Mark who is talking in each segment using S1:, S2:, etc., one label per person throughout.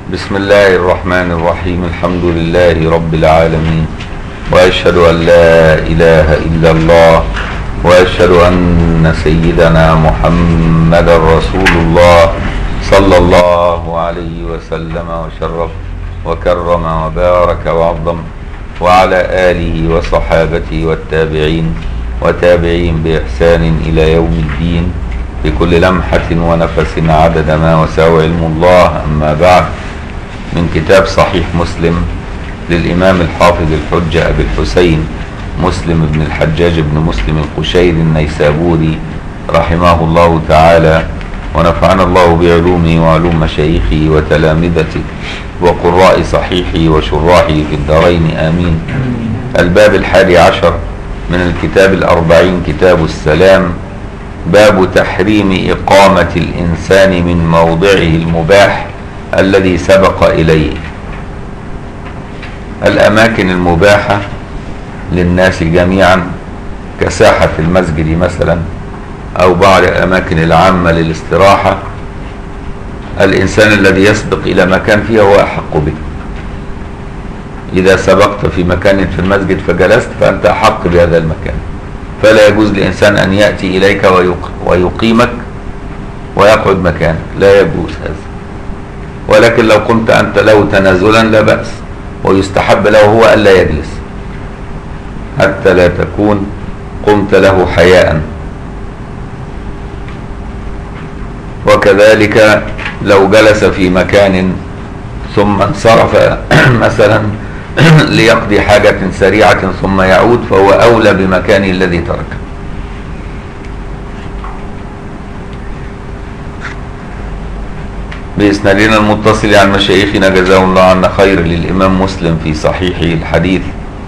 S1: بسم الله الرحمن الرحيم. الحمد لله رب العالمين، وأشهد أن لا إله إلا الله، وأشهد أن سيدنا محمد رسول الله صلى الله عليه وسلم وشرف وكرم وبارك وعظم، وعلى آله وصحابته والتابعين وتابعين بإحسان إلى يوم الدين بكل لمحة ونفس عدد ما وسع علم الله. أما بعد، من كتاب صحيح مسلم للإمام الحافظ الحجة أبي الحسين مسلم بن الحجاج بن مسلم القشيري النيسابوري رحمه الله تعالى، ونفعنا الله بعلومه وعلوم مشايخه وتلامذته وقراء صحيحه وشراحه في الدارين آمين. الباب 11 من الكتاب 40، كتاب السلام، باب تحريم إقامة الإنسان من موضعه المباح الذي سبق إليه. الأماكن المباحة للناس جميعا كساحة المسجد مثلا، أو بعض الأماكن العامة للاستراحة، الإنسان الذي يسبق إلى مكان فيه هو أحق به. إذا سبقت في مكان في المسجد فجلست فأنت أحق بهذا المكان، فلا يجوز لإنسان أن يأتي إليك ويقيمك ويقعد مكانك، لا يجوز هذا. ولكن لو قمت أنت له تنازلا لا بأس، ويستحب له هو ألا يجلس حتى لا تكون قمت له حياء. وكذلك لو جلس في مكان ثم انصرف مثلا ليقضي حاجة سريعة ثم يعود، فهو أولى بمكانه الذي تركه. بإسنادنا المتصل عن مشايخنا جزاهم الله عنا خير للإمام مسلم في صحيحه الحديث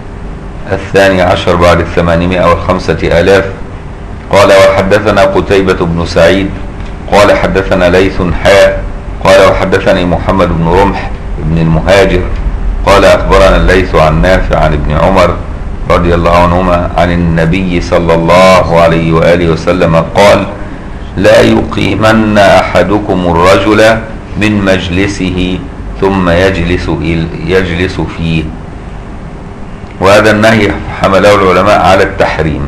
S1: 12 بعد 805,000، قال: وحدثنا قتيبة بن سعيد قال حدثنا ليث حاء قال وحدثني محمد بن رمح بن المهاجر قال أخبرنا الليث عن نافع عن ابن عمر رضي الله عنهما عن النبي صلى الله عليه وآله وسلم قال: لا يقيمن أحدكم الرجل من مجلسه ثم يجلس فيه. وهذا النهي حمله العلماء على التحريم،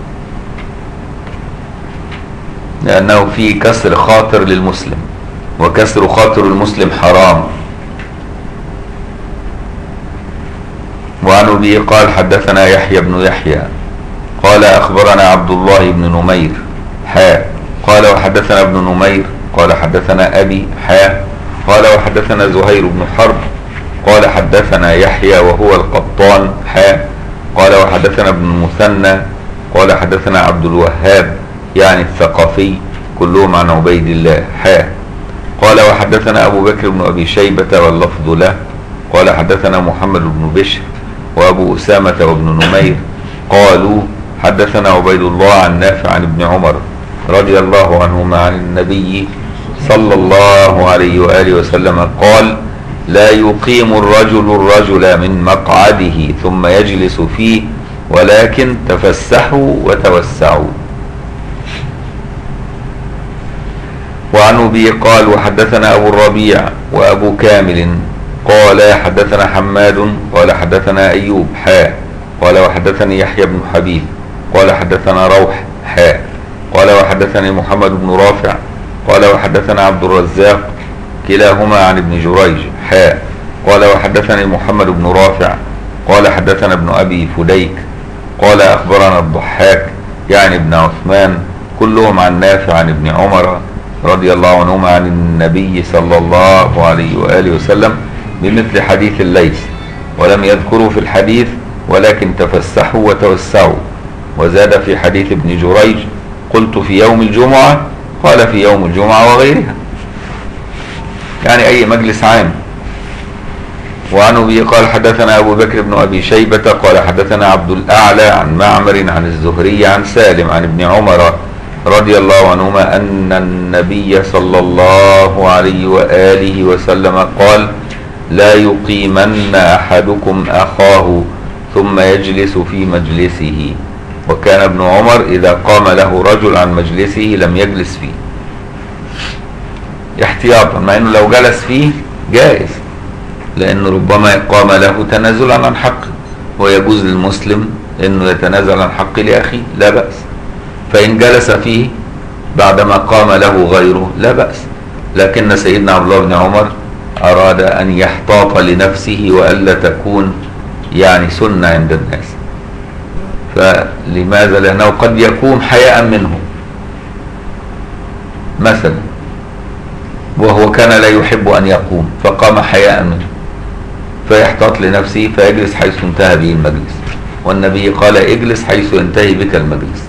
S1: لأنه فيه كسر خاطر للمسلم، وكسر خاطر المسلم حرام. وعن أبي قال حدثنا يحيى بن يحيى قال أخبرنا عبد الله بن نمير قال وحدثنا ابن نمير قال حدثنا أبي قال وحدثنا زهير بن حرب قال حدثنا يحيى وهو القطان قال وحدثنا ابن المثنى قال حدثنا عبد الوهاب يعني الثقفي كلهم عن عبيد الله قال وحدثنا أبو بكر بن أبي شيبة واللفظ له قال حدثنا محمد بن بشر وأبو أسامة وابن نمير قالوا حدثنا عبيد الله عن نافع عن ابن عمر رضي الله عنهما عن النبي صلى الله عليه وآله وسلم قال: لا يقيم الرجل من مقعده ثم يجلس فيه، ولكن تفسحوا وتوسعوا. وعن أبي قال وحدثنا أبو الربيع وأبو كامل قال حدثنا حماد قال حدثنا أيوب قال وحدثني يحيى بن حبيب قال حدثنا روح قال وحدثني محمد بن رافع قال وحدثنا عبد الرزاق كلاهما عن ابن جريج قال وحدثني محمد بن رافع قال حدثنا ابن أبي فديك قال أخبرنا الضحاك يعني ابن عثمان كلهم عن نافع عن ابن عمر رضي الله عنهما عن النبي صلى الله عليه وآله وسلم بمثل حديث الليث، ولم يذكروا في الحديث ولكن تفسحوا وتوسعوا. وزاد في حديث ابن جريج: قلت في يوم الجمعة، قال في يوم الجمعة وغيرها، يعني أي مجلس عام. وعن أبي قال حدثنا أبو بكر بن أبي شيبة قال حدثنا عبد الأعلى عن معمر عن الزهري عن سالم عن ابن عمر رضي الله عنهما أن النبي صلى الله عليه وآله وسلم قال: لا يقيمن أحدكم أخاه ثم يجلس في مجلسه. وكان ابن عمر إذا قام له رجل عن مجلسه لم يجلس فيه احتياطا، مع أنه لو جلس فيه جائز، لأنه ربما قام له تنازلا عن حقه، ويجوز للمسلم أنه يتنازل عن حق لأخيه لا بأس. فإن جلس فيه بعدما قام له غيره لا بأس. لكن سيدنا عبد الله بن عمر أراد أن يحتاط لنفسه وألا تكون يعني سنة عند الناس. فلماذا؟ لأنه قد يكون حياء منه مثلا، وهو كان لا يحب أن يقوم فقام حياء منه، فيحتاط لنفسه فيجلس حيث انتهى به المجلس، والنبي قال اجلس حيث ينتهي بك المجلس.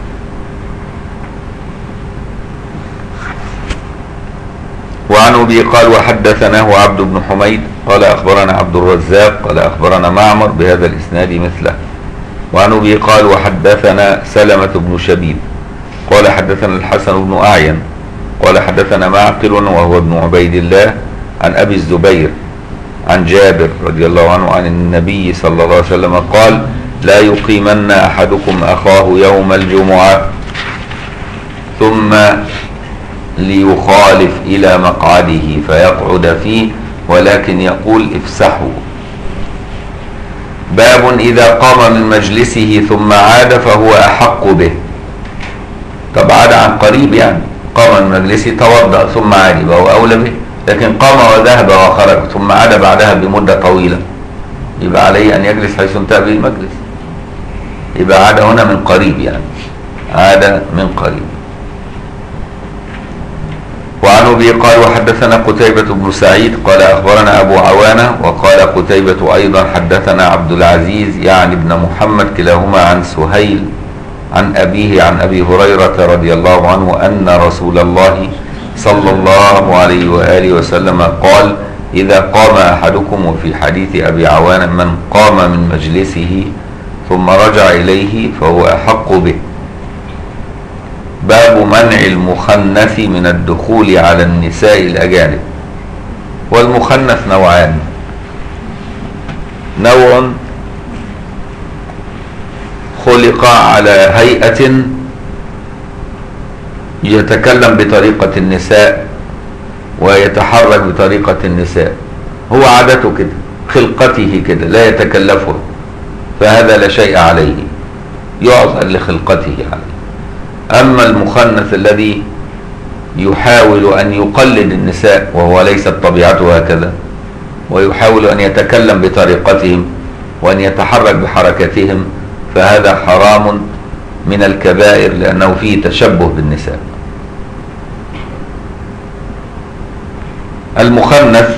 S1: وعن أبي قال وحدثناه عبد بن حميد قال أخبرنا عبد الرزاق قال أخبرنا معمر بهذا الإسناد مثله. وعن أبي قال وحدثنا سلمة بن شبيب قال حدثنا الحسن بن أعين قال حدثنا معقل وهو ابن عبيد الله عن أبي الزبير عن جابر رضي الله عنه عن النبي صلى الله عليه وسلم قال لا يقيمن أحدكم أخاه يوم الجمعة ثم ليخالف إلى مقعده فيقعد فيه ولكن يقول افسحوا. باب إذا قام من مجلسه ثم عاد فهو أحق به. طب عاد عن قريب، يعني قام من مجلسه توضأ ثم عاد فهو أولى به، لكن قام وذهب وخرج ثم عاد بعدها بمدة طويلة يبقى عليه أن يجلس حيث انتهى به المجلس. يبقى عاد هنا من قريب، يعني عاد من قريب. وعن أبي قال وحدثنا قتيبة بن سعيد قال أخبرنا أبو عوانة وقال قتيبة أيضا حدثنا عبد العزيز يعني ابن محمد كلاهما عن سهيل عن أبيه عن أبي هريرة رضي الله عنه أن رسول الله صلى الله عليه وآله وسلم قال إذا قام أحدكم، وفي حديث أبي عوانة من قام من مجلسه ثم رجع إليه فهو أحق به. باب منع المخنث من الدخول على النساء الأجانب. والمخنث نوعان: نوع خلق على هيئة يتكلم بطريقة النساء ويتحرك بطريقة النساء، هو عادته كده، خلقته كده، لا يتكلفه، فهذا لا شيء عليه، يعذر لخلقته عليه. أما المخنث الذي يحاول أن يقلد النساء وهو ليست طبيعته هكذا، ويحاول أن يتكلم بطريقتهم وأن يتحرك بحركتهم، فهذا حرام من الكبائر لأنه فيه تشبه بالنساء. المخنث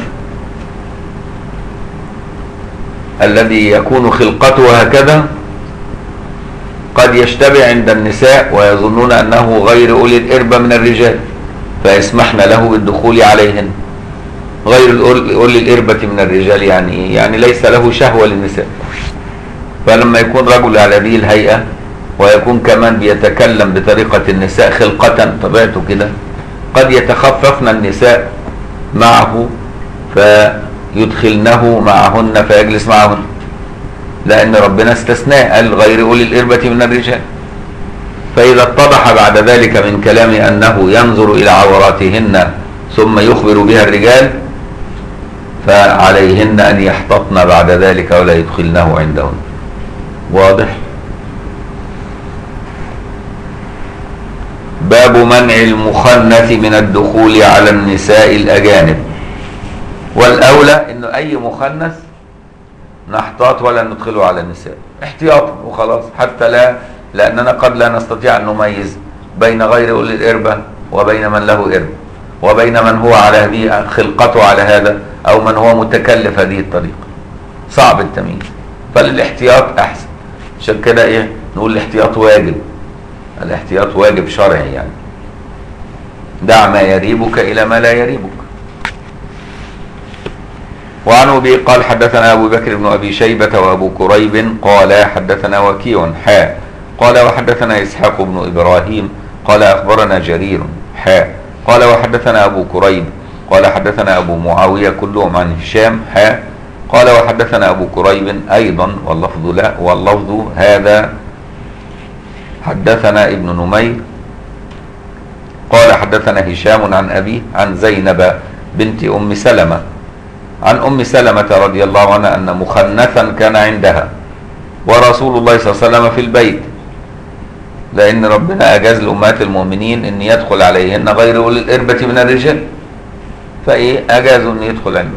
S1: الذي يكون خلقته هكذا قد يشتبه عند النساء ويظنون أنه غير أولي الإربة من الرجال فيسمحن له بالدخول عليهن. غير أولي الإربة من الرجال يعني إيه؟ يعني ليس له شهوة للنساء. فلما يكون رجل على هذه الهيئة ويكون كمان بيتكلم بطريقة النساء خلقة طبيعته كده، قد يتخففن النساء معه فيدخلنه معهن فيجلس معهن، لأن ربنا استثناء قال غير أولي الإربة من الرجال. فإذا اتضح بعد ذلك من كلامه أنه ينظر إلى عوراتهن ثم يخبر بها الرجال، فعليهن أن يحتطن بعد ذلك ولا يدخلنه عندهن. واضح؟ باب منع المخنث من الدخول على النساء الأجانب. والأولى إنه أي مخنث نحتاط ولا ندخله على النساء احتياطا وخلاص، حتى لأننا قد لا نستطيع أن نميز بين غير أولي الإربة وبين من له إربة وبين من هو على هذه خلقته على هذا أو من هو متكلف هذه الطريقة، صعب التمييز. فالاحتياط أحسن. عشان كده إيه نقول الاحتياط واجب، الاحتياط واجب شرعي، يعني دع ما يريبك إلى ما لا يريبك. وعن أبي قال حدثنا أبو بكر بن أبي شيبة وأبو كريب قال حدثنا وكيع قال وحدثنا إسحاق بن إبراهيم قال أخبرنا جرير قال وحدثنا أبو كريب قال حدثنا أبو معاوية كلهم عن هشام قال وحدثنا أبو كريب أيضا واللفظ هذا حدثنا ابن نمير قال حدثنا هشام عن أبيه عن زينب بنت أم سلمة عن أم سلمة رضي الله عنها أن مخنثا كان عندها ورسول الله صلى الله عليه وسلم في البيت، لأن ربنا أجاز لأمهات المؤمنين أن يدخل عليهن غير أولي الإربة من الرجال، فإيه أجازوا أن يدخل عليهم.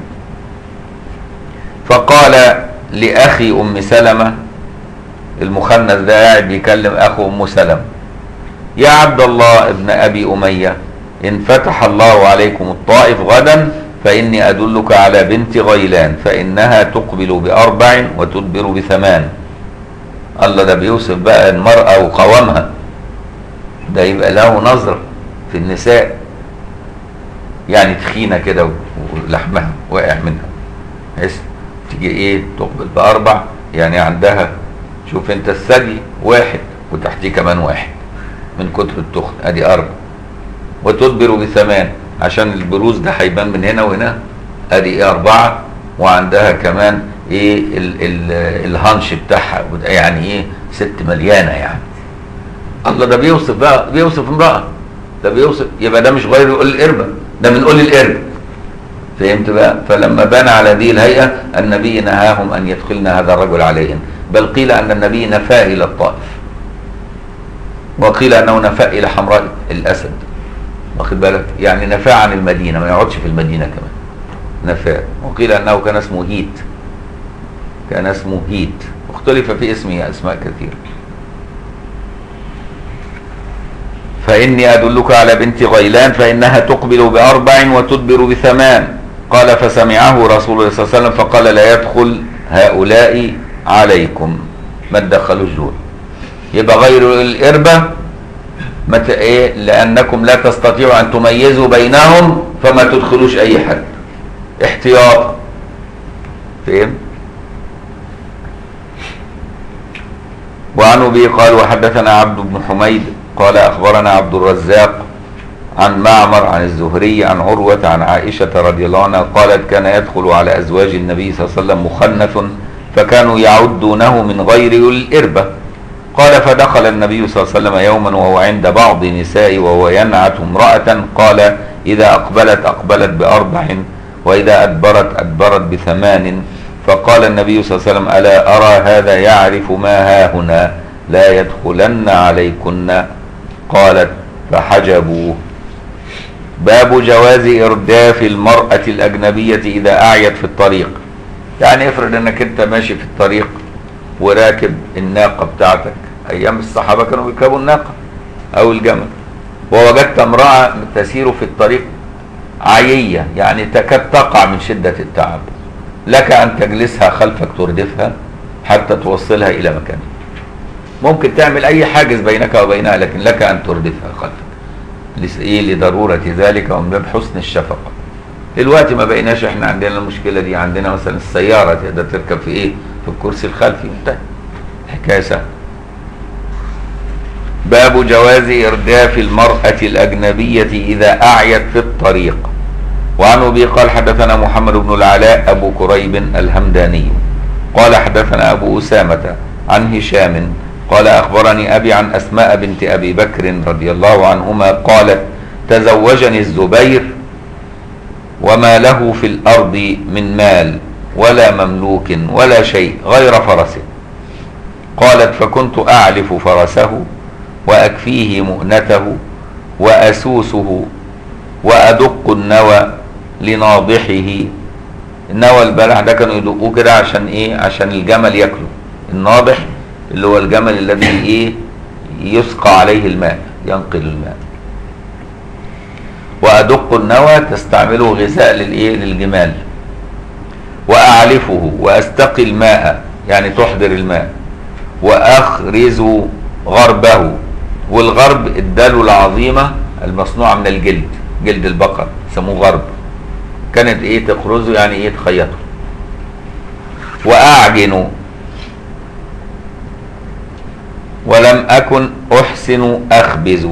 S1: فقال لأخي أم سلمة، المخنث ده قاعد بيكلم أخو أم سلمة: يا عبد الله ابن أبي أمية، إن فتح الله عليكم الطائف غدا فإني أدلك على بنت غيلان فإنها تقبل ب4 وتدبر ب8. الله، ده بيوصف بقى المرأة وقوامها، ده يبقى له نظرة في النساء، يعني تخينة كده ولحمها واقع منها، بحيث تيجي ايه تقبل ب4، يعني عندها، شوف انت الثدي 1 وتحتيه كمان 1 من كتر التخن، ادي 4، وتدبر ب8 عشان البروز ده هيبان من هنا وهنا، ادي ايه 4، وعندها كمان ايه الهانش بتاعها، يعني ايه ست مليانه يعني. الله، ده بيوصف بقى، بيوصف امراه، ده بيوصف، يبقى ده مش غير يقول القربه، ده من قول القرب. فهمت بقى؟ فلما بان على هذه الهيئه النبي نهاهم ان يدخلن هذا الرجل عليهن، بل قيل ان النبي نفاه الى الطائف، وقيل انه نفاه الى حمراء الاسد، واخد بالك؟ يعني نفاه عن المدينه، ما يقعدش في المدينه كمان، نفاه. وقيل انه كان اسمه هيت، كان اسمه هيت، واختلف في اسمه اسماء كثيره. فإني أدلك على بنت غيلان فإنها تقبل ب4 وتدبر ب8. قال فسمعه رسول الله صلى الله عليه وسلم فقال لا يدخل هؤلاء عليكم، ما تدخلوش دول. يبقى غير الإربة إيه؟ لأنكم لا تستطيعوا أن تميزوا بينهم فما تدخلوش أي حد احتياط. فهم؟ وعن أبي قال وحدثنا عبد بن حميد قال أخبرنا عبد الرزاق عن معمر عن الزهري عن عروة عن عائشة رضي الله عنها قالت كان يدخل على أزواج النبي صلى الله عليه وسلم مخنث فكانوا يعدونه من غير الإربة. قال فدخل النبي صلى الله عليه وسلم يوما وهو عند بعض نساء وهو ينعت امرأة، قال إذا أقبلت ب4 وإذا أدبرت ب8. فقال النبي صلى الله عليه وسلم ألا أرى هذا يعرف ما هاهنا لا يدخلن عليكن. قالت فحجبوه. باب جواز إرداف المرأة الأجنبية إذا أعيت في الطريق. يعني افرض انك انت ماشي في الطريق وراكب الناقة بتاعتك، أيام الصحابة كانوا بيركبوا الناقة أو الجمل، ووجدت امرأة تسير في الطريق عيية، يعني تكاد تقع من شدة التعب، لك أن تجلسها خلفك تردفها حتى توصلها إلى مكانها. ممكن تعمل أي حاجز بينك وبينها، لكن لك أن تردفها خلفك لضرورة ذلك ومن باب حسن الشفقة. دلوقتي ما بقيناش احنا عندنا المشكلة دي، عندنا مثلا السيارة تقدر تركب في ايه؟ في الكرسي الخلفي، انتهى الحكاية سهلة. باب جواز إرداف المرأة الأجنبية إذا أعيت في الطريق. وعن أبي قال حدثنا محمد بن العلاء أبو كريب الهمداني قال حدثنا أبو أسامة عن هشام قال أخبرني أبي عن أسماء بنت أبي بكر رضي الله عنهما قالت تزوجني الزبير وما له في الأرض من مال ولا مملوك ولا شيء غير فرسه. قالت فكنت أعلف فرسه وأكفيه مؤنته وأسوسه وأدق النوى لناضحه. النوى البلح ده كانوا يدقوه كده عشان ايه؟ عشان الجمل ياكله. الناضح اللي هو الجمل الذي ايه؟ يسقى عليه الماء، ينقل الماء. وأدق النوى تستعمله غذاء للايه؟ للجمال. وأعلفه وأستقي الماء، يعني تحضر الماء. وأخرز غربه، والغرب الدلو العظيمة المصنوعة من الجلد، جلد البقر يسموه غرب، كانت ايه؟ تخرزه يعني ايه؟ تخيطه. وأعجن ولم أكن أحسن أخبز،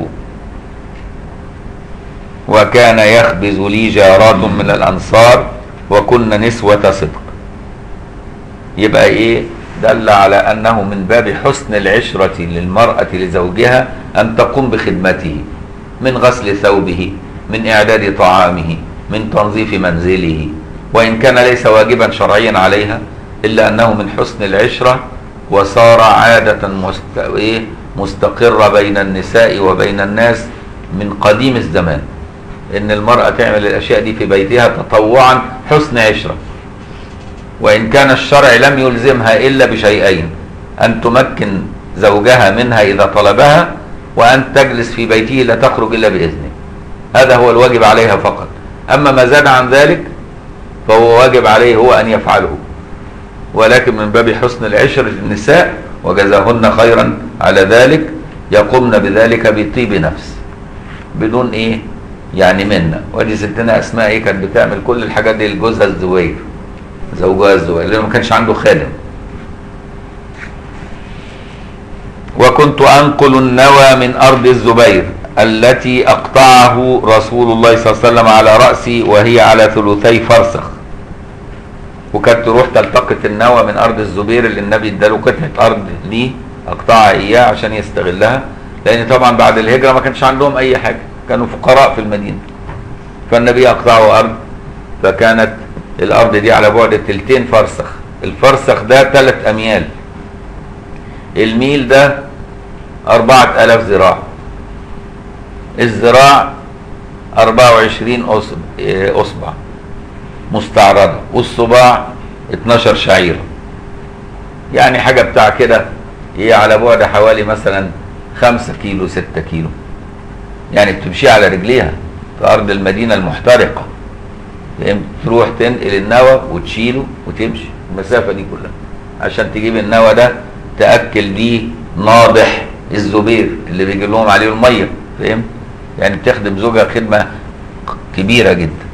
S1: وكان يخبز لي جارات من الأنصار وكن نسوة صدق. يبقى ايه؟ دل على أنه من باب حسن العشرة للمرأة لزوجها أن تقوم بخدمته، من غسل ثوبه، من إعداد طعامه، من تنظيف منزله، وإن كان ليس واجبا شرعيا عليها، إلا أنه من حسن العشرة وصار عادة مستقرة بين النساء وبين الناس من قديم الزمان، إن المرأة تعمل الأشياء دي في بيتها تطوعا حسن عشرة. وإن كان الشرع لم يلزمها إلا بشيئين: أن تمكن زوجها منها إذا طلبها، وأن تجلس في بيته لا تخرج إلا بإذنه. هذا هو الواجب عليها فقط. أما ما زاد عن ذلك فهو واجب عليه هو أن يفعله، ولكن من باب حسن العشر للنساء وجزاهن خيرا على ذلك يقومن بذلك بطيب نفس بدون إيه يعني منا. ودي ستنا أسماء إيه كانت بتعمل كل الحاجات دي لجوزها الزبير، زوجها الزبير، لأنه ما كانش عنده خادم. وكنت أنقل النوى من أرض الزبير التي أقطعه رسول الله صلى الله عليه وسلم على رأسي وهي على ثلثي فرسخ. وكانت تروح تلتقط النوى من أرض الزبير اللي النبي اداله قطعة أرض ليه أقطعها إياه عشان يستغلها، لأن طبعا بعد الهجرة ما كانش عندهم أي حاجة، كانوا فقراء في المدينة، فالنبي أقطعه أرض، فكانت الأرض دي على بعد 2 فرسخ. الفرسخ ده 3 أميال، الميل ده 4000 ذراع، الذراع 24 أصبع مستعرضة، والصباع 12 شعيرة، يعني حاجة بتاع كده هي على بعد حوالي مثلا 5 كيلو 6 كيلو، يعني بتمشي على رجليها في أرض المدينة المحترقة، تروح تنقل النوى وتشيله وتمشي المسافة دي كلها عشان تجيب النوى ده تأكل دي ناضح الزبير اللي بيجي لهم عليه المية، فهمت؟ يعني بتخدم زوجها خدمة كبيرة جدا.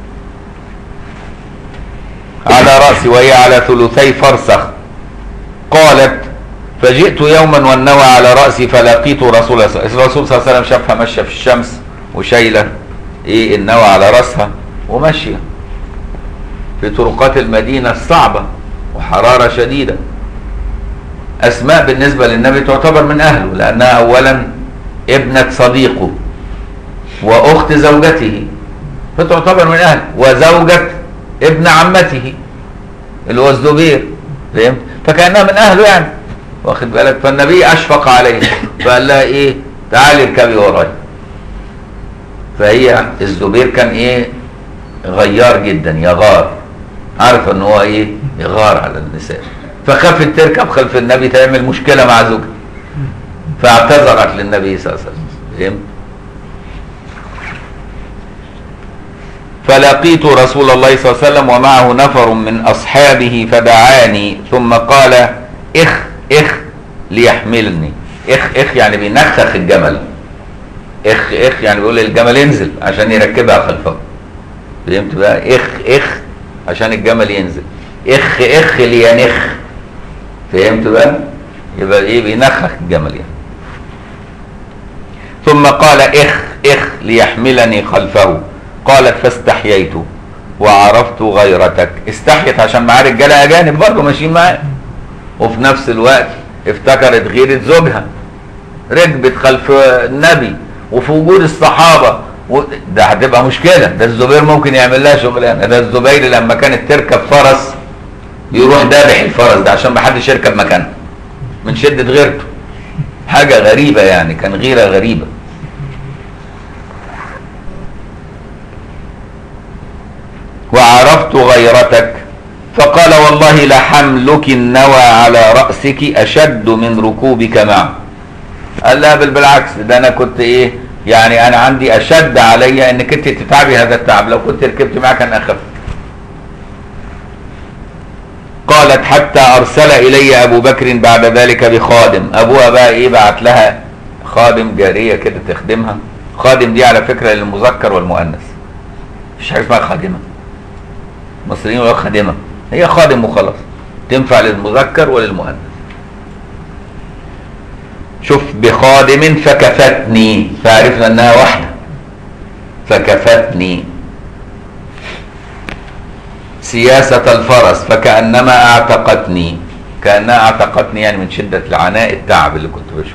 S1: على رأسي وهي على ثلثي فرسخ. قالت: فجئت يوما والنوى على رأسي فلقيت رسول الله صلى الله عليه وسلم، شافها ماشية في الشمس وشايلة ايه النوى على رأسها وماشية في طرقات المدينة الصعبة وحرارة شديدة. أسماء بالنسبة للنبي تعتبر من أهله، لأنها أولا ابنة صديقه وأخت زوجته، فتعتبر من أهله، وزوجة ابن عمته اللي هو الزبير، فهمت؟ فكأنها من أهله يعني، واخد بالك؟ فالنبي أشفق عليه فقال لها إيه تعالي اركبي وراي. فهي الزبير كان إيه غيار جدا، يغار، عارفة إن هو إيه يغار على النساء، فخافت تركب خلف النبي تعمل مشكلة مع زوجها، فاعتذرت للنبي صلى الله عليه وسلم، فهمت؟ فلقيت رسول الله صلى الله عليه وسلم ومعه نفر من أصحابه فدعاني ثم قال: إخ إخ ليحملني. إخ يعني بينخخ الجمل، إخ يعني بيقول للجمل انزل عشان يركبها خلفه، فهمت بقى؟ إخ عشان الجمل ينزل، إخ لينخ، فهمت بقى؟ يبقى إيه بينخخ الجمل يعني. ثم قال: إخ ليحملني خلفه. قالت: فاستحييت وعرفت غيرتك. استحيت عشان معاه رجاله اجانب برضه ماشيين معاه، وفي نفس الوقت افتكرت غيرة زوجها، ركبت خلف النبي وفي وجود الصحابه ده هتبقى مشكله. ده الزبير ممكن يعمل لها شغلانه، ده الزبير لما كانت تركب فرس يروح دابح الفرس ده عشان ما حدش يركب مكانه من شده غيرته. حاجه غريبه يعني، كان غيره غريبه. وعرفت غيرتك. فقال: والله لحملك النوى على رأسك أشد من ركوبك معه. قال لها: بالعكس، ده أنا كنت إيه يعني أنا عندي أشد علي إنك أنت تتعبي هذا التعب، لو كنت ركبت معك كان أخف. قالت: حتى أرسل إلي أبو بكر بعد ذلك بخادم. أبوها بقى إيه بعت لها خادم، جارية كده تخدمها. خادم دي على فكرة للمذكر والمؤنث، مفيش حاجة اسمها خادمة. المصريين يقولوا خادمة، هي خادم وخلاص، تنفع للمذكر وللمؤنث. شوف، بخادم فكفتني، فعرفنا انها واحدة، فكفتني سياسة الفرس فكأنما اعتقتني، كأنها اعتقتني يعني من شدة العناء التعب اللي كنت بشوفه.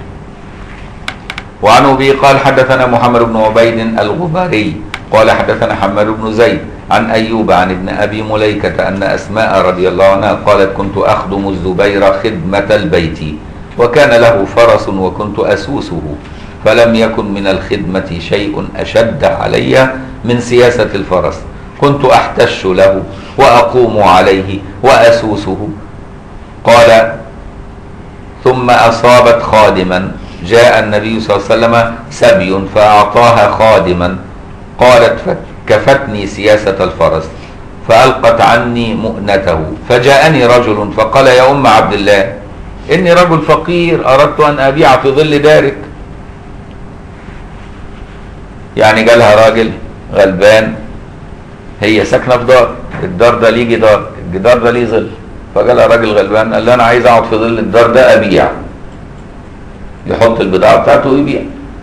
S1: وعن أبي قال: حدثنا محمد بن عبيد الغباري قال: حدثنا حماد بن زيد عن أيوب عن ابن أبي مليكة أن أسماء رضي الله عنها قالت كنت أخدم الزبير خدمة البيت وكان له فرس وكنت أسوسه فلم يكن من الخدمة شيء أشد علي من سياسة الفرس كنت أحتش له وأقوم عليه وأسوسه. قال ثم أصابت خادما جاء النبي صلى الله عليه وسلم سبي فأعطاها خادما قالت فكفتني سياسة الفرس فألقت عني مؤنته فجاءني رجل فقال يا أم عبد الله إني رجل فقير أردت أن أبيع في ظل دارك. يعني جالها راجل غلبان هي ساكنة في دار الدار ده ليه جدار الجدار ده ليه ظل فجالها راجل غلبان قال لها أنا عايز أقعد في ظل الدار ده أبيع يحط البضاعة بتاعته ويبيع.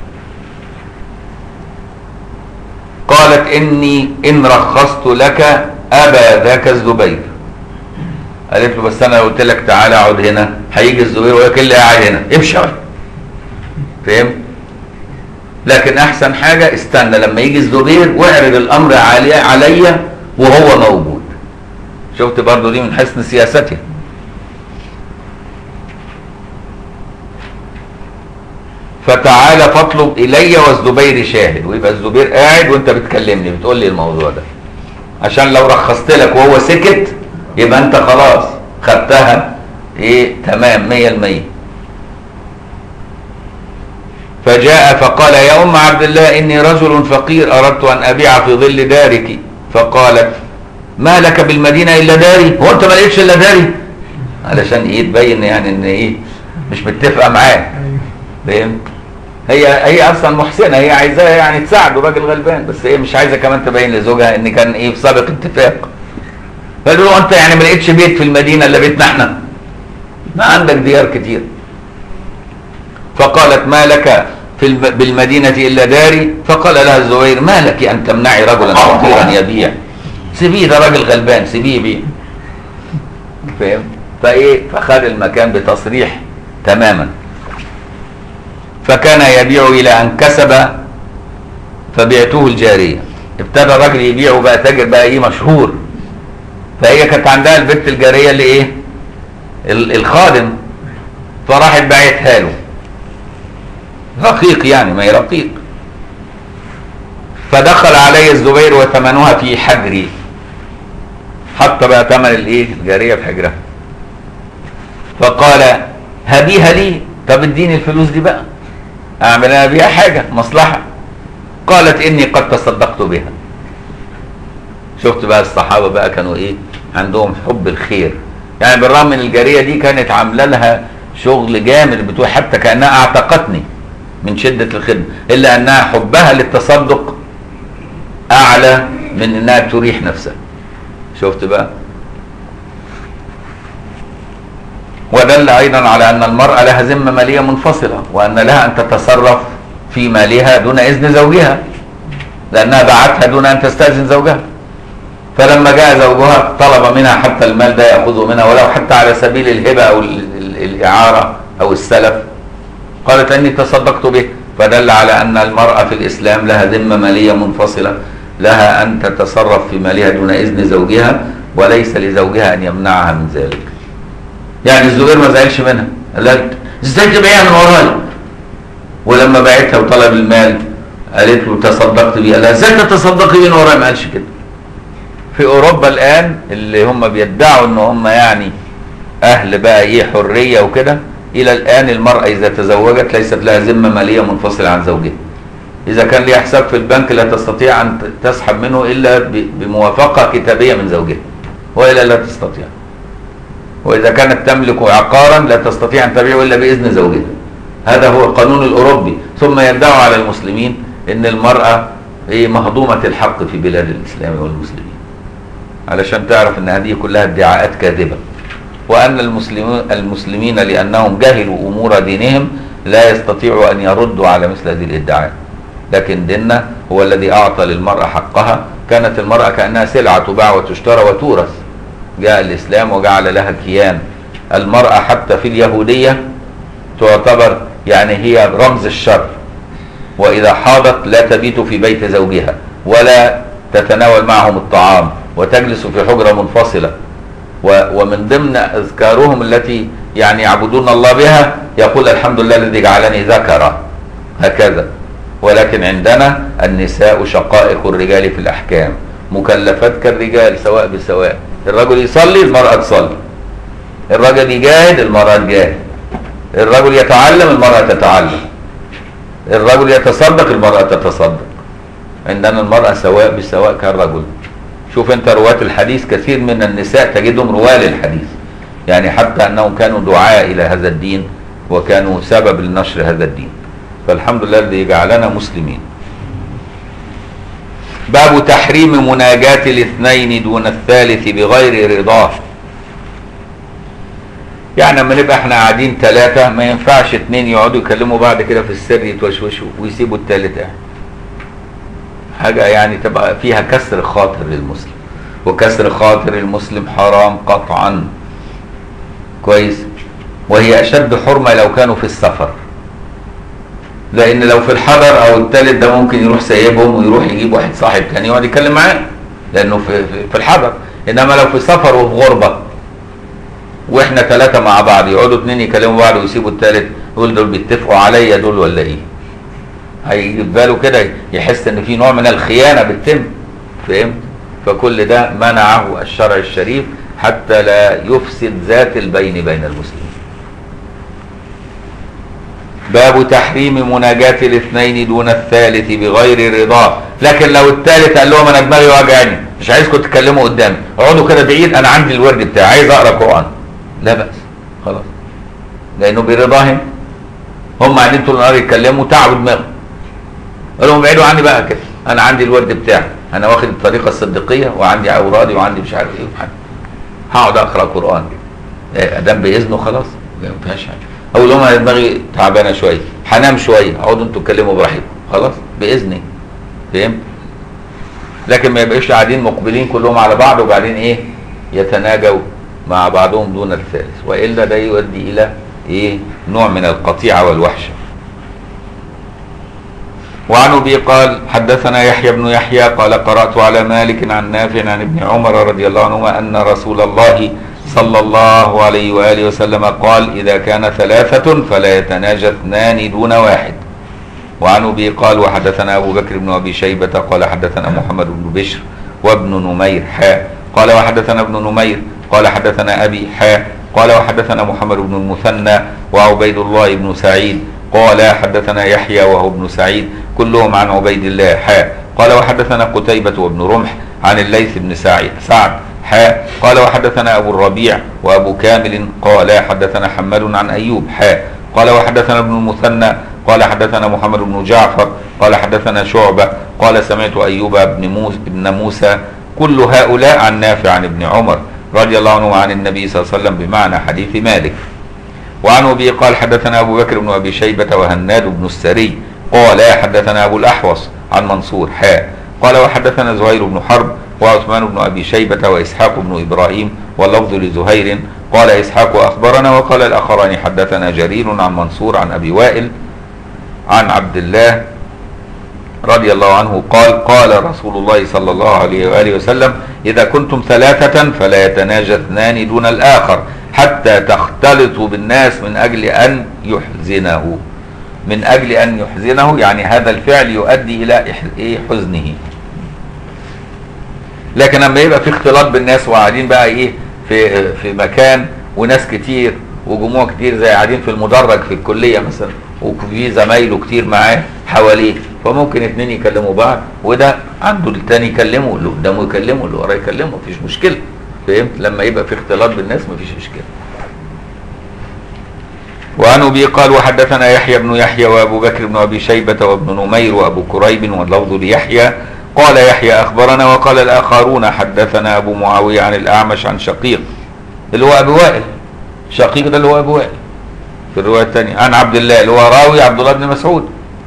S1: قالت إني إن رخصت لك أبا ذاك الزبير. قالت له بس أنا قلت لك تعالى اقعد هنا هيجي الزبير وياك اللي قاعد هنا امشي. فهمت؟ لكن أحسن حاجة استنى لما يجي الزبير واعرض الأمر عليا وهو موجود. شفت برضو دي من حسن سياستها. فتعالى فاطلب الي والزبير شاهد ويبقى الزبير قاعد وانت بتكلمني بتقول لي الموضوع ده عشان لو رخصت لك وهو سكت يبقى انت خلاص خدتها ايه تمام 100%. فجاء فقال يا ام عبد الله اني رجل فقير اردت ان ابيع في ظل دارك. فقالت ما لك بالمدينه الا داري هو انت ما لقيتش الا داري علشان ايه تبين يعني ان ايه مش متفقه معاه. فهمت؟ هي اصلا محسنه هي عايزاه يعني تساعده راجل غلبان بس هي مش عايزه كمان تبين لزوجها ان كان ايه في سابق اتفاق. فقالوا له انت يعني ما لقيتش بيت في المدينه الا بيتنا احنا ما عندك ديار كتير. فقالت ما لك بالمدينه الا داري. فقال لها الزبير ما لك ان تمنعي رجلا فقيرا يبيع سيبيه ده راجل غلبان سيبيه بيه. فهمت؟ فايه فخد المكان بتصريح تماما. فكان يبيع الى ان كسب فبيعته الجاريه. ابتدى الراجل يبيع وبقى تاجر بقى ايه مشهور. فهي كانت عندها البت الجاريه اللي ايه الخادم فراحت باعتها له رقيق يعني ما هي رقيق. فدخل علي الزبير وثمنها في حجري حتى بقى ثمن الايه الجاريه في حجرها. فقال هبيها لي طب اديني الفلوس دي بقى اعمل انا بيها حاجه مصلحه. قالت اني قد تصدقت بها. شفت بقى الصحابه بقى كانوا ايه عندهم حب الخير يعني بالرغم من الجاريه دي كانت عامله لها شغل جامد بتقول حتى كانها اعتقتني من شده الخدمه الا انها حبها للتصدق اعلى من انها تريح نفسها. شفت بقى. ودل ايضا على ان المراه لها ذمه ماليه منفصله وان لها ان تتصرف في مالها دون اذن زوجها لانها باعتها دون ان تستاذن زوجها. فلما جاء زوجها طلب منها حتى المال ده ياخذه منها ولو حتى على سبيل الهبه او الاعاره او السلف. قالت اني تصدقت به. فدل على ان المراه في الاسلام لها ذمه ماليه منفصله لها ان تتصرف في مالها دون اذن زوجها وليس لزوجها ان يمنعها من ذلك. يعني الزبير ما زعلش منها قال لها ازاي تبيعها من ورايا. ولما باعتها وطلب المال قالت له تصدقت بيه. قال لها ازاي تتصدقي بيه من ورايا. ما قالش كده. في اوروبا الان اللي هم بيدعوا ان هم يعني اهل بقى ايه حريه وكده الى الان المراه اذا تزوجت ليست لها ذمه ماليه منفصله عن زوجها. اذا كان ليها حساب في البنك لا تستطيع ان تسحب منه الا بموافقه كتابيه من زوجها والا لا تستطيع. واذا كانت تملك عقارا لا تستطيع ان تبيعه الا باذن زوجها. هذا هو القانون الاوروبي. ثم يدعوا على المسلمين ان المراه هي مهضومه الحق في بلاد الاسلام والمسلمين. علشان تعرف ان هذه كلها ادعاءات كاذبه وان المسلمين لانهم جهلوا امور دينهم لا يستطيعوا ان يردوا على مثل هذه الادعاءات. لكن ديننا هو الذي اعطى للمراه حقها. كانت المراه كانها سلعه تباع وتشترى وتورث. جاء الاسلام وجعل لها كيان. المراه حتى في اليهوديه تعتبر يعني هي رمز الشر واذا حاضت لا تبيت في بيت زوجها ولا تتناول معهم الطعام وتجلس في حجرة منفصلة، ومن ضمن أذكارهم التي يعني يعبدون الله بها يقول الحمد لله الذي جعلني ذكرا، هكذا. ولكن عندنا النساء شقائق الرجال في الأحكام، مكلفات كالرجال سواء بسواء، الرجل يصلي المرأة تصلي، الرجل يجاهد المرأة تجاهد، الرجل يتعلم المرأة تتعلم، الرجل يتصدق المرأة تتصدق. عندنا المرأة سواء بسواء كالرجل. شوف انت رواة الحديث كثير من النساء تجدهم رواه للحديث، يعني حتى انهم كانوا دعاة الى هذا الدين وكانوا سبب لنشر هذا الدين. فالحمد لله الذي جعلنا مسلمين. باب تحريم مناجاة الاثنين دون الثالث بغير رضاه. يعني لما نبقى احنا قاعدين ثلاثة ما ينفعش اثنين يقعدوا يكلموا بعض كده في السر يتوشوشوا ويسيبوا الثالث قاعد. حاجة يعني تبقى فيها كسر خاطر للمسلم، وكسر خاطر المسلم حرام قطعا. كويس. وهي أشد حرمة لو كانوا في السفر، لأن لو في الحضر أو الثالث ده ممكن يروح سايبهم ويروح يجيب واحد صاحب تاني يقعد يتكلم معاه، لأنه في الحضر. إنما لو في سفر وفي غربة واحنا ثلاثة مع بعض يقعدوا اثنين يكلموا بعض ويسيبوا الثالث، يقول دول بيتفقوا عليا دول ولا ايه؟ هيجي في باله كده يحس ان في نوع من الخيانة بتتم. فهمت؟ فكل ده منعه الشرع الشريف حتى لا يفسد ذات البين بين المسلمين. باب تحريم مناجاة الاثنين دون الثالث بغير رضاه. لكن لو الثالث قال لهم انا دماغي وجعني مش عايزكم تتكلموا قدامي، اقعدوا كده بعيد انا عندي الورد بتاعي عايز اقرا قرآن، لا بأس خلاص، لانه برضاهم. هم قاعدين طول النهار يتكلموا تعبوا دماغهم، قال لهم ابعدوا عني بقى كده، انا عندي الورد بتاعي، انا واخد الطريقه الصديقيه وعندي اورادي وعندي مش عارف ايه هقعد اقرا قرآن ادام باذنه خلاص ما فيهاش حاجه. اقول لهم انا دماغي تعبانه شويه هنام شويه، اقعدوا انتوا تتكلموا براحتكم خلاص باذني. فهمت؟ لكن ما يبقاش قاعدين مقبلين كلهم على بعض وبعدين ايه يتناجوا مع بعضهم دون الثالث، والا ده يؤدي الى ايه نوع من القطيعه والوحشه. وعن ابي قال حدثنا يحيى بن يحيى قال قرات على مالك عن نافع عن ابن عمر رضي الله عنهما ان رسول الله صلى الله عليه واله وسلم قال اذا كان ثلاثه فلا يتناجى اثنان دون واحد. وعن ابي قال وحدثنا ابو بكر بن ابي شيبه قال حدثنا محمد بن بشر وابن نمير قال وحدثنا ابن نمير قال حدثنا ابي قال وحدثنا محمد بن المثنى وعبيد الله بن سعيد قال حدثنا يحيى وهو ابن سعيد كلهم عن عبيد الله قال وحدثنا قتيبة وابن رمح عن الليث بن سعد قال وحدثنا ابو الربيع وابو كامل قال حدثنا حماد عن ايوب قال وحدثنا ابن المثنى قال حدثنا محمد بن جعفر قال حدثنا شعبة قال سمعت ايوب بن موسى كل هؤلاء عن نافع عن ابن عمر رضي الله عنه عن النبي صلى الله عليه وسلم بمعنى حديث مالك. وعن ابي قال حدثنا ابو بكر بن ابي شيبة وهناد بن السري قال حدثنا ابو الاحوص عن منصور قال وحدثنا زهير بن حرب وعثمان بن ابي شيبة واسحاق بن ابراهيم واللفظ لزهير قال اسحاق اخبرنا وقال الاخران حدثنا جرير عن منصور عن ابي وائل عن عبد الله رضي الله عنه قال قال رسول الله صلى الله عليه وآله وسلم إذا كنتم ثلاثة فلا يتناجى اثنان دون الآخر حتى تختلطوا بالناس من أجل أن يحزنه. من أجل أن يحزنه يعني هذا الفعل يؤدي إلى حزنه. لكن لما يبقى في اختلاط بالناس وقاعدين بقى إيه في مكان وناس كتير وجموع كتير زي قاعدين في المدرج في الكلية مثلا وفي زمايله كتير معاه حواليه، فممكن اتنين يكلموا بعض وده عنده التاني يكلمه اللي قدامه يكلمه اللي وراه يكلمه مفيش مشكله. فهمت؟ لما يبقى في اختلاط بالناس مفيش مشكله. وعن ابي قال وحدثنا يحيى بن يحيى وابو بكر بن ابي شيبه وابن نمير وابو كريب واللفظ ليحيى قال يحيى اخبرنا وقال الاخرون حدثنا ابو معاويه عن الاعمش عن شقيق اللي هو ابو وائل، شقيق ده اللي هو ابو وائل في الروايه الثانيه عن عبد الله اللي هو راوي عبد الله بن مسعود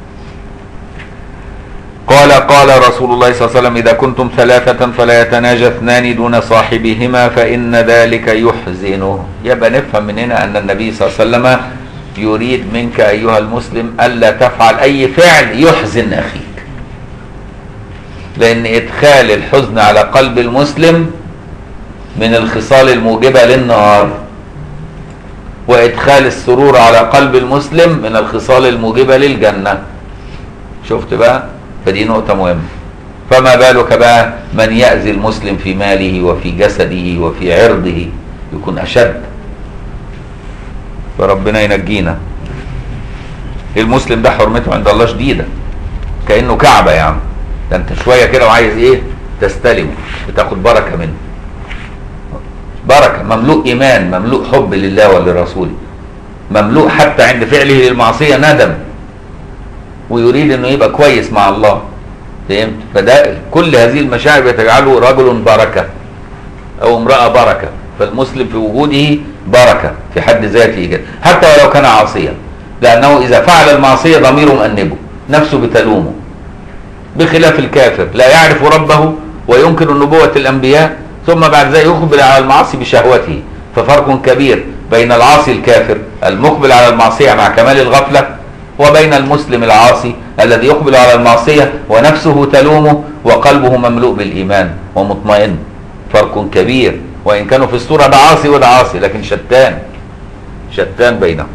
S1: قال قال رسول الله صلى الله عليه وسلم إذا كنتم ثلاثة فلا يتناجى اثنان دون صاحبهما فإن ذلك يحزنه. يبقى نفهم من هنا أن النبي صلى الله عليه وسلم يريد منك أيها المسلم ألا تفعل أي فعل يحزن أخيك. لأن إدخال الحزن على قلب المسلم من الخصال الموجبة للنار، وإدخال السرور على قلب المسلم من الخصال الموجبة للجنة. شفت بقى؟ فدي نقطة مهمة. فما بالك بقى من يأذي المسلم في ماله وفي جسده وفي عرضه، يكون أشد. فربنا ينجينا. المسلم ده حرمته عند الله شديدة، كأنه كعبة يعني. ده انت شوية كده وعايز ايه؟ تستلمه، بتاخد بركة منه، بركة، مملوء إيمان، مملوء حب لله ولرسوله، مملوء حتى عند فعله للمعصية ندم، ويريد انه يبقى كويس مع الله. فهمت؟ فده كل هذه المشاعر بتجعله رجل بركة او امرأة بركة. فالمسلم في وجوده بركة في حد ذاته كده، حتى ولو كان عاصيا، لأنه إذا فعل المعصية ضميره مأنبه، نفسه بتلومه، بخلاف الكافر لا يعرف ربه وينكر نبوة الأنبياء، ثم بعد ذلك يقبل على المعاصي بشهوته. ففرق كبير بين العاصي الكافر المقبل على المعصية مع كمال الغفلة، وبين المسلم العاصي الذي يقبل على المعصية ونفسه تلومه وقلبه مملوء بالإيمان ومطمئن. فرق كبير، وإن كانوا في الصورة ده عاصي وده عاصي، لكن شتان بينهم.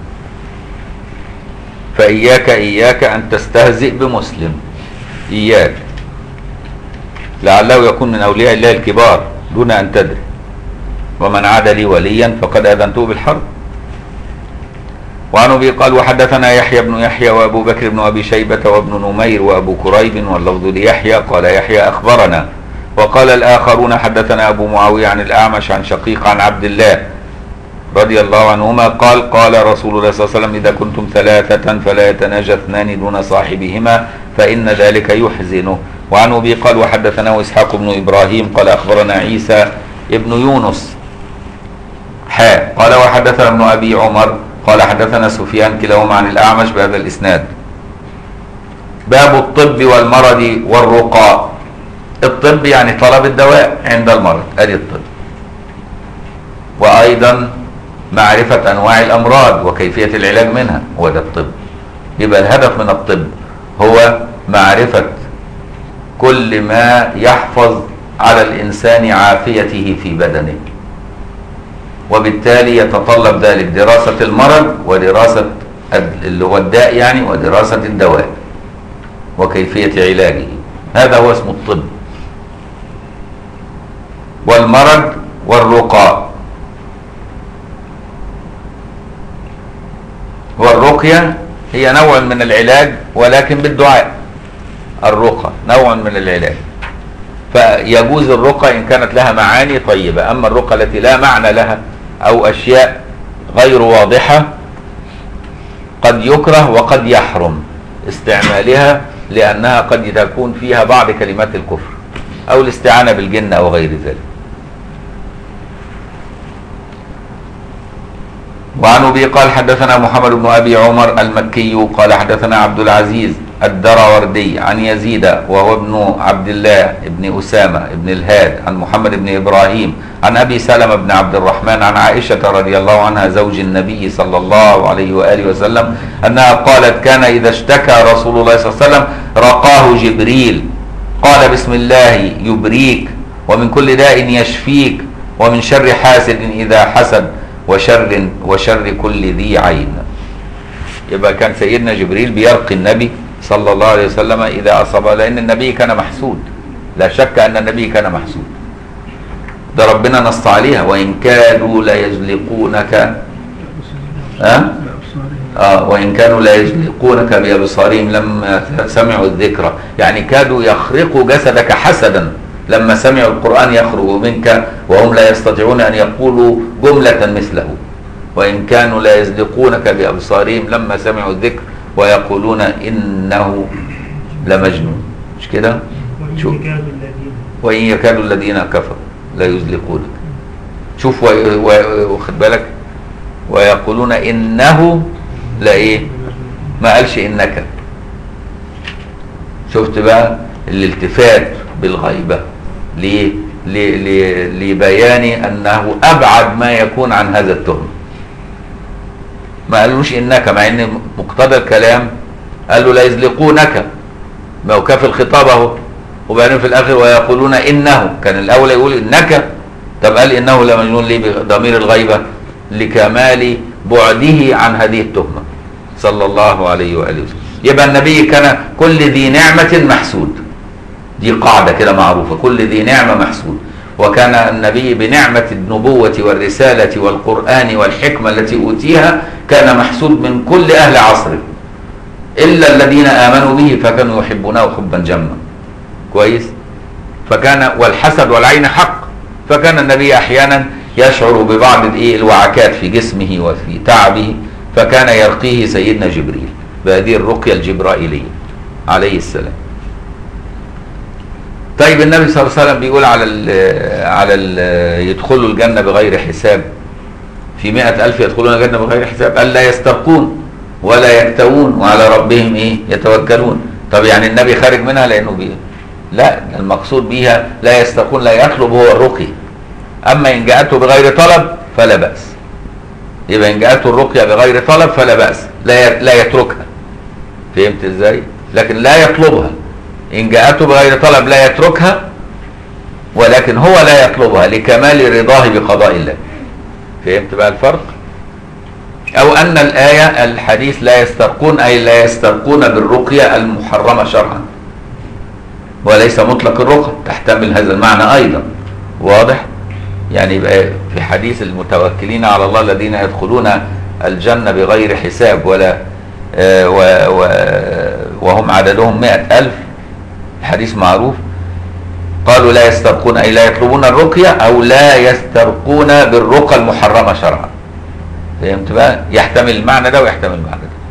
S1: فإياك أن تستهزئ بمسلم، إياك، لعله يكون من أولياء الله الكبار دون أن تدري. ومن عاد لي وليا فقد أذنته بالحرب. وعن أبي قال وحدثنا يحيى بن يحيى وأبو بكر بن أبي شيبة وابن نمير وأبو كريب واللفظ ليحيى قال يحيى أخبرنا. وقال الآخرون حدثنا أبو معاوية عن الأعمش عن شقيق عن عبد الله رضي الله عنهما قال قال رسول الله صلى الله عليه وسلم إذا كنتم ثلاثة فلا يتناجى اثنان دون صاحبهما فإن ذلك يحزنه. وعن أبي قال وحدثنا إسحاق بن إبراهيم قال أخبرنا عيسى ابن يونس قال وحدثنا ابن أبي عمر قال حدثنا سفيان كلاهما عن الأعمش بهذا الإسناد. باب الطب والمرض والرقى. الطب يعني طلب الدواء عند المرض، ادي الطب. وايضا معرفة انواع الامراض وكيفية العلاج منها، وده الطب. يبقى الهدف من الطب هو معرفة كل ما يحفظ على الانسان عافيته في بدنه، وبالتالي يتطلب ذلك دراسة المرض ودراسة اللي هو الداء يعني، ودراسة الدواء وكيفية علاجه. هذا هو اسم الطب. والمرض والرقى. والرقية هي نوع من العلاج ولكن بالدعاء. الرقى نوع من العلاج، فيجوز الرقى إن كانت لها معاني طيبة. أما الرقى التي لا معنى لها أو أشياء غير واضحة قد يكره وقد يحرم استعمالها، لأنها قد تكون فيها بعض كلمات الكفر أو الاستعانة بالجن أو غير ذلك. وعن أبي قال حدثنا محمد بن أبي عمر المكي قال حدثنا عبد العزيز الدراوردي عن يزيد وهو ابن عبد الله ابن أسامة ابن الهاد عن محمد بن إبراهيم عن أبي سلمة بن عبد الرحمن عن عائشة رضي الله عنها زوج النبي صلى الله عليه وآله وسلم أنها قالت كان إذا اشتكى رسول الله صلى الله عليه وسلم رقاه جبريل قال بسم الله يبريك ومن كل داء يشفيك ومن شر حاسد إذا حسد وشر كل ذي عين. يبقى كان سيدنا جبريل بيرقي النبي صلى الله عليه وسلم إذا أصابه، لأن النبي كان محسود، لا شك أن النبي كان محسود. ده ربنا نص عليها وإن كادوا ليزلقونك وإن كانوا ليزلقونك بأبصارهم لما سمعوا الذكر، يعني كادوا يخرقوا جسدك حسدا لما سمعوا القرآن يخرج منك وهم لا يستطيعون أن يقولوا جملة مثله. وإن كانوا لا يزلقونك بأبصارهم لما سمعوا الذكر ويقولون إنه لمجنون. مش كده؟ وإن يكاد الذين كفروا لا يزلقونك. شوف واخد بالك، ويقولون إنه لا إيه، ما قالش إنك. شفت بقى الالتفات بالغيبة ليه؟ لبيان أنه أبعد ما يكون عن هذا التهم. ما قالوش إنك، مع أن مقتضى الكلام قال له لا يزلقونك، ما هو كاف الخطاب اهو، وبعدين في الاخر ويقولون انه، كان الاول يقول انك، طب قال انه لمجنون ليه بضمير الغيبه؟ لكمال بعده عن هذه التهمه صلى الله عليه واله وسلم. يبقى النبي كان كل ذي نعمه محسود، دي قاعده كده معروفه، كل ذي نعمه محسود. وكان النبي بنعمه النبوه والرساله والقران والحكمه التي اوتيها كان محسود من كل اهل عصره، الا الذين امنوا به فكانوا يحبونه حبا جما. كويس؟ فكان والحسد والعين حق، فكان النبي احيانا يشعر ببعض الوعكات في جسمه وفي تعبه، فكان يرقيه سيدنا جبريل بهذه الرقيه الجبرائيليه عليه السلام. طيب النبي صلى الله عليه وسلم بيقول على ال يدخلوا الجنه بغير حساب، في 100,000 يدخلون الجنه بغير حساب، قال لا يسترقون ولا يكتوون وعلى ربهم يتوكلون. طب يعني النبي خارج منها لانه لا، المقصود بيها لا يسترقون، لا يطلب هو الرقي. اما ان جاءته بغير طلب فلا باس، يبقى ان جاءته الرقيه بغير طلب فلا باس، لا يتركها. فهمت ازاي؟ لكن لا يطلبها. ان جاءته بغير طلب لا يتركها، ولكن هو لا يطلبها لكمال رضاه بقضاء الله. فهمت بقى الفرق؟ او ان الايه الحديث لا يسترقون اي لا يسترقون بالرقيه المحرمه شرعا، وليس مطلق الرقى، تحتمل هذا المعنى ايضا. واضح؟ يعني يبقى في حديث المتوكلين على الله الذين يدخلون الجنه بغير حساب ولا وهم عددهم 100,000، الحديث معروف. قالوا لا يسترقون اي لا يطلبون الرقيه او لا يسترقون بالرقى المحرمه شرعا. فهمت بقى؟ يحتمل المعنى ده ويحتمل المعنى ده.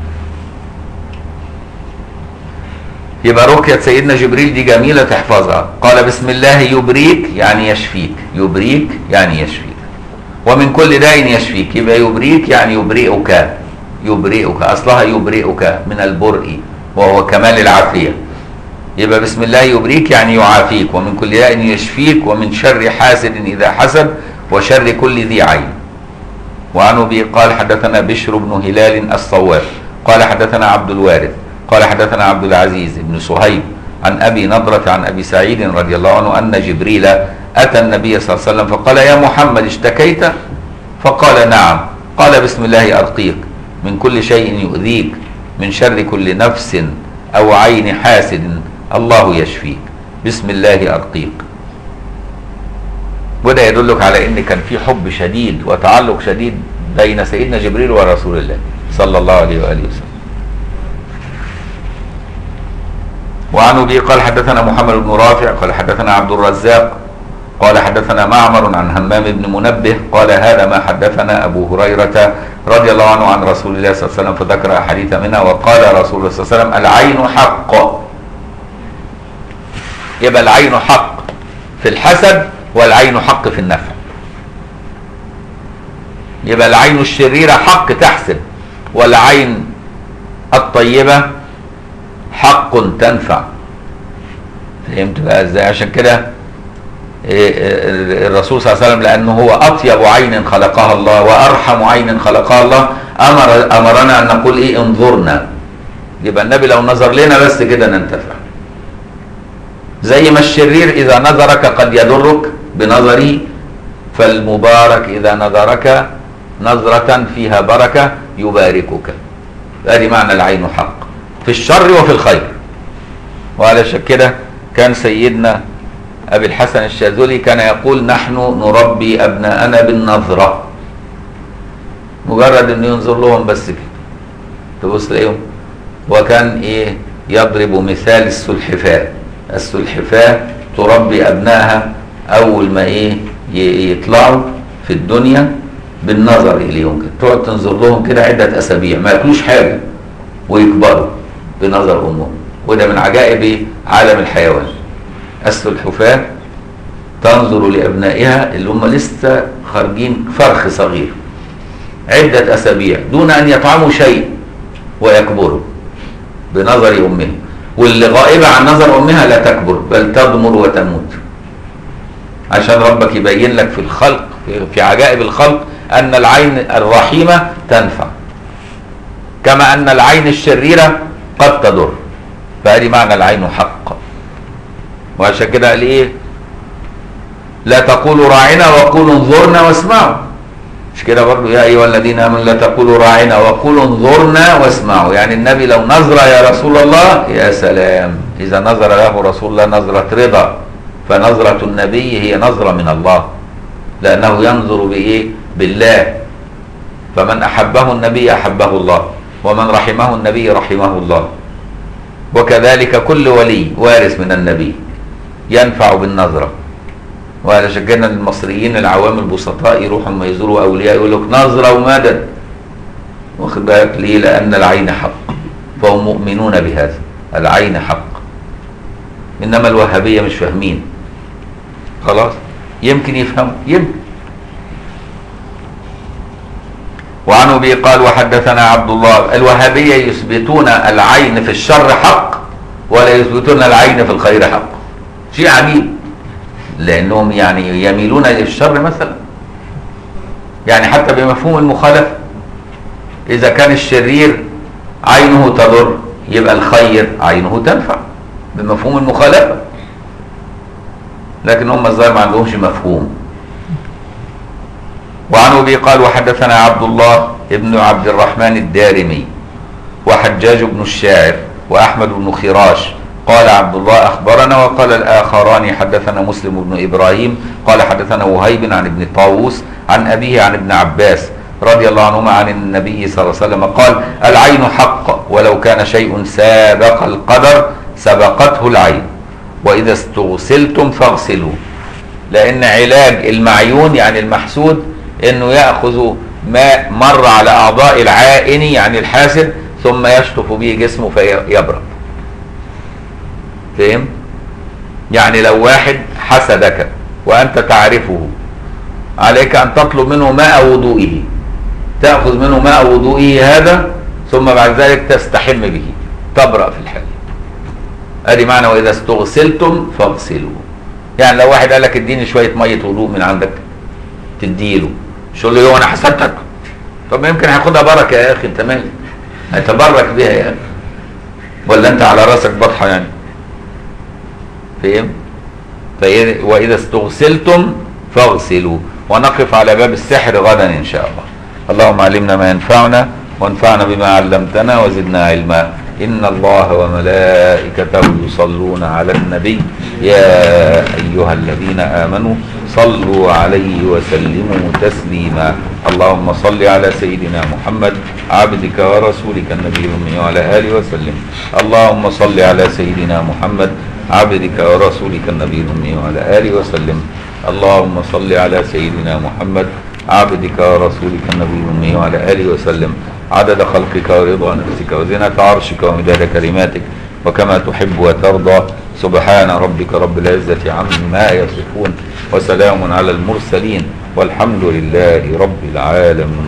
S1: يبقى رقية سيدنا جبريل دي جميلة تحفظها. قال بسم الله يبريك يعني يشفيك، يبريك يعني يشفيك، ومن كل داء يشفيك. يبقى يبريك يعني يبرئك، يبرئك أصلها يبرئك من البرء وهو كمال العافية. يبقى بسم الله يبريك يعني يعافيك، ومن كل داء يشفيك، ومن شر حاسد إذا حسد، وشر كل ذي عين. وعن أبي قال حدثنا بشر بن هلال الصواب قال حدثنا عبد الوارث قال حدثنا عبد العزيز بن صهيب عن أبي نضرة عن أبي سعيد رضي الله عنه أن جبريل أتى النبي صلى الله عليه وسلم فقال يا محمد اشتكيت؟ فقال نعم. قال بسم الله أرقيك من كل شيء يؤذيك، من شر كل نفس أو عين حاسد، الله يشفيك، بسم الله أرقيك. وده يدلك على ان كان في حب شديد وتعلق شديد بين سيدنا جبريل ورسول الله صلى الله عليه واله وسلم. وعن ابي قال حدثنا محمد بن رافع قال حدثنا عبد الرزاق قال حدثنا معمر عن همام بن منبه قال هذا ما حدثنا ابو هريره رضي الله عنه عن رسول الله صلى الله عليه وسلم، فذكر احاديث منها. وقال رسول الله صلى الله عليه وسلم العين حق. يبقى العين حق في الحسد، والعين حق في النفع. يبقى العين الشريرة حق تحسد، والعين الطيبة حق تنفع. فهمت بقى ازاي؟ عشان كده الرسول صلى الله عليه وسلم لأنه هو أطيب عين خلقها الله وأرحم عين خلقها الله أمرنا أن نقول انظرنا. يبقى النبي لو نظر لنا بس كده ننتفع. زي ما الشرير إذا نظرك قد يضرك بنظره، فالمبارك إذا نظرك نظرة فيها بركة يباركك. هذه معنى العين حق في الشر وفي الخير. وعلى كده كان سيدنا أبي الحسن الشاذلي كان يقول نحن نربي أبناءنا بالنظرة، مجرد أن ينظر لهم بس كده تبص لهم. وكان يضرب مثال السلحفاة. السلحفاة تربي أبنائها أول ما يطلعوا في الدنيا بالنظر إليهم كده، تقعد تنظر لهم كده عدة أسابيع ما ياكلوش حاجة ويكبروا بنظر أمهم. وده من عجائب عالم الحيوان. السلحفاة تنظر لأبنائها اللي هم لسه خارجين فرخ صغير عدة أسابيع دون أن يطعموا شيء ويكبروا بنظر أمهم. واللي غائبة عن نظر أمها لا تكبر بل تضمر وتموت. عشان ربك يبين لك في الخلق في عجائب الخلق أن العين الرحيمة تنفع كما أن العين الشريرة قد تضر. فهذه معنى العين حق. وعشان كده قال ايه؟ لا تقولوا راعنا وقولوا انظرنا واسمعوا. مش كده برضه؟ يا ايها الذين امنوا لا تقولوا راعنا وقولوا انظرنا واسمعوا. يعني النبي لو نظر يا رسول الله، يا سلام، اذا نظر له رسول الله نظرة رضا، فنظرة النبي هي نظرة من الله، لانه ينظر بايه؟ بالله. فمن احبه النبي احبه الله، ومن رحمه النبي رحمه الله. وكذلك كل ولي وارث من النبي ينفع بالنظرة. وعلشان كده المصريين العوام البسطاء يروحوا ما يزوروا اولياء يقول لك نظرة ومدد. واخد بالك ليه؟ لان العين حق، فهم مؤمنون بهذا، العين حق. انما الوهابية مش فاهمين. خلاص، يمكن يفهموا، يمكن. وعن ابي قال وحدثنا عبد الله. الوهابية يثبتون العين في الشر حق، ولا يثبتون العين في الخير حق. شيء عجيب، لانهم يعني يميلون للشر مثلا. يعني حتى بمفهوم المخالفة، اذا كان الشرير عينه تضر يبقى الخير عينه تنفع بمفهوم المخالفة. لكن هم الظاهر ما عندهمش مفهوم. وعن ابي قال وحدثنا عبد الله ابن عبد الرحمن الدارمي وحجاج بن الشاعر واحمد بن خراش قال عبد الله اخبرنا. وقال الاخران حدثنا مسلم بن ابراهيم قال حدثنا وهيب عن ابن طاووس عن ابيه عن ابن عباس رضي الله عنهما عن النبي صلى الله عليه وسلم قال العين حق، ولو كان شيء سابق القدر سبقته العين، واذا استغسلتم فاغسلوا. لان علاج المعيون يعني المحسود انه ياخذ ماء مر على اعضاء العائن يعني الحاسد ثم يشطف به جسمه فيبرد. فهم؟ يعني لو واحد حسدك وانت تعرفه، عليك ان تطلب منه ماء وضوئه، تاخذ منه ماء وضوئه هذا، ثم بعد ذلك تستحم به تبرأ في الحال. ادي معنى واذا استغسلتم فاغسلوا. يعني لو واحد قال لك اديني شويه ميه وضوء من عندك تديله، مش تقول له يوه انا حسدتك. طب ما يمكن هياخدها بركه يا اخي، انت مالك؟ هيتبرك بها يا اخي، ولا انت على راسك بطحه يعني؟ فهم؟ واذا استغسلتم فاغسلوا. ونقف على باب السحر غدا ان شاء الله. اللهم علمنا ما ينفعنا وانفعنا بما علمتنا وزدنا علما. إن الله وملائكته يصلون على النبي يا أيها الذين آمنوا صلوا عليه وسلموا تسليما. اللهم صل على سيدنا محمد عبدك ورسولك النبي الأمي وعلى آله وسلم. اللهم صل على سيدنا محمد عبدك ورسولك النبي الأمي وعلى آله وسلم. اللهم صل على سيدنا محمد عبدك ورسولك النبي الأمي وعلى آله وسلم عدد خلقك ورضا نفسك وزنة عرشك ومداد كلماتك وكما تحب وترضى. سبحان ربك رب العزة عما يصفون وسلام على المرسلين والحمد لله رب العالمين.